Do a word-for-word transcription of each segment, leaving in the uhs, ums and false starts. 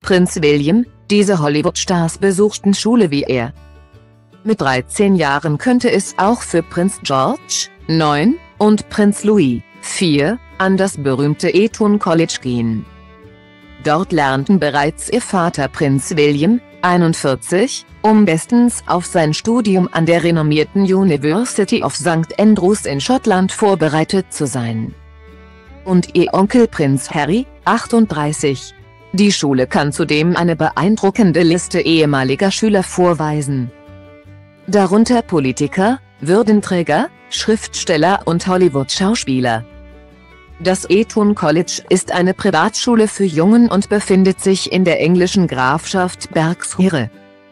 Prinz William, diese Hollywood-Stars besuchten Schule wie er. Mit dreizehn Jahren könnte es auch für Prinz George, neun, und Prinz Louis, vier, an das berühmte Eton College gehen. Dort lernten bereits ihr Vater Prinz William, einundvierzig, um bestens auf sein Studium an der renommierten University of Sankt Andrews in Schottland vorbereitet zu sein. Und ihr Onkel Prinz Harry, achtunddreißig. Die Schule kann zudem eine beeindruckende Liste ehemaliger Schüler vorweisen. Darunter Politiker, Würdenträger, Schriftsteller und Hollywood-Schauspieler. Das Eton College ist eine Privatschule für Jungen und befindet sich in der englischen Grafschaft Berkshire.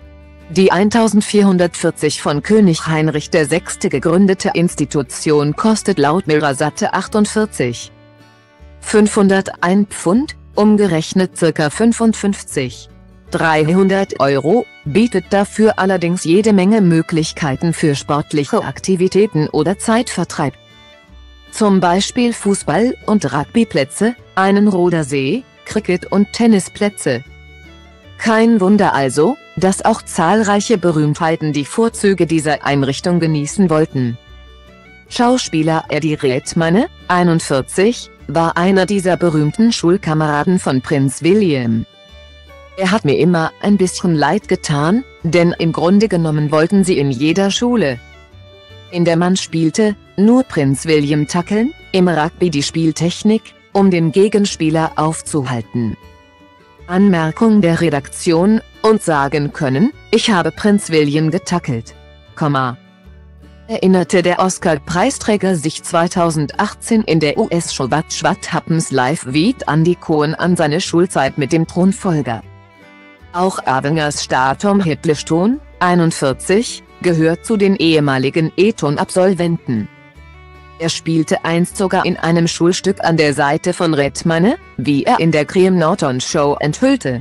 Die eintausendvierhundertvierzig von König Heinrich der Sechste gegründete Institution kostet laut Mirror satte achtundvierzig Komma fünfhunderteins Pfund, umgerechnet ca. fünfundfünfzig Komma dreihundert Euro, bietet dafür allerdings jede Menge Möglichkeiten für sportliche Aktivitäten oder Zeitvertreib. Zum Beispiel Fußball- und Rugbyplätze, einen Rudersee, Cricket- und Tennisplätze. Kein Wunder also, dass auch zahlreiche Berühmtheiten die Vorzüge dieser Einrichtung genießen wollten. Schauspieler Eddie Redmayne, einundvierzig, war einer dieser berühmten Schulkameraden von Prinz William. Er hat mir immer ein bisschen leid getan, denn im Grunde genommen wollten sie in jeder Schule, in der man spielte, nur Prinz William tackeln, im Rugby die Spieltechnik, um den Gegenspieler aufzuhalten. Anmerkung der Redaktion, und sagen können, ich habe Prinz William getackelt. Komma. Erinnerte der Oscar-Preisträger sich zweitausendachtzehn in der U S-Show What What Happens Live with Andy Cohen an seine Schulzeit mit dem Thronfolger. Auch Avengers Star Tom Hiddleston, einundvierzig, gehört zu den ehemaligen Eton-Absolventen. Er spielte einst sogar in einem Schulstück an der Seite von Redmayne, wie er in der Graham Norton Show enthüllte.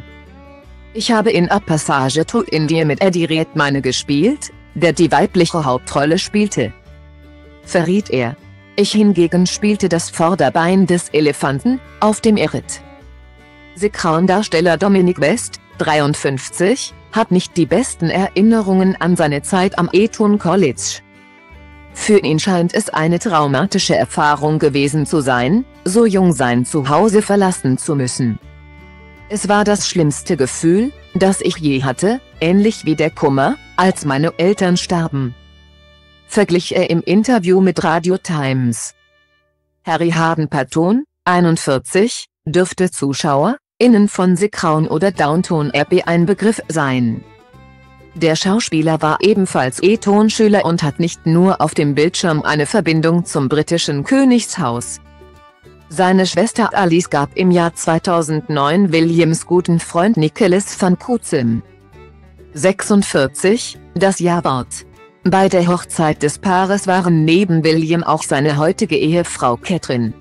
Ich habe in A Passage to India mit Eddie Redmayne gespielt, der die weibliche Hauptrolle spielte, verriet er. Ich hingegen spielte das Vorderbein des Elefanten, auf dem er ritt. The Crown-Darsteller Dominic West, dreiundfünfzig, hat nicht die besten Erinnerungen an seine Zeit am Eton College. Für ihn scheint es eine traumatische Erfahrung gewesen zu sein, so jung sein Zuhause verlassen zu müssen. Es war das schlimmste Gefühl, das ich je hatte, ähnlich wie der Kummer, als meine Eltern starben, verglich er im Interview mit Radio Times. Harry Harden-Patton, einundvierzig, dürfte ZuschauerInnen von The Crown oder Downton Abbey ein Begriff sein. Der Schauspieler war ebenfalls Eton-Schüler und hat nicht nur auf dem Bildschirm eine Verbindung zum britischen Königshaus. Seine Schwester Alice gab im Jahr zweitausendneun Williams guten Freund Nicholas van Cutsem, sechsundvierzig, das Jawort. Bei der Hochzeit des Paares waren neben William auch seine heutige Ehefrau Catherine,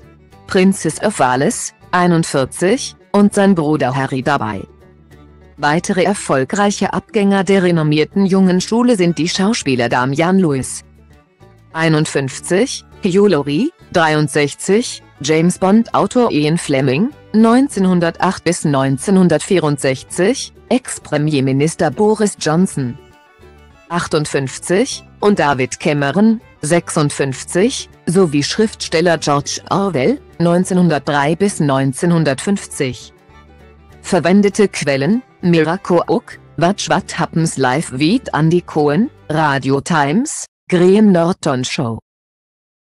Princess of Wales, einundvierzig, und sein Bruder Harry dabei. Weitere erfolgreiche Abgänger der renommierten jungen Schule sind die Schauspieler Damian Lewis, einundfünfzig, Hugh Laurie, dreiundsechzig, James Bond-Autor Ian Fleming, neunzehnhundertacht bis neunzehnhundertvierundsechzig, Ex-Premierminister Boris Johnson, achtundfünfzig, und David Cameron, sechsundfünfzig, sowie Schriftsteller George Orwell, neunzehnhundertdrei bis neunzehnhundertfünfzig. Verwendete Quellen: Mirror Cook, What What Happens Live with Andy Cohen, Radio Times, Graham Norton Show.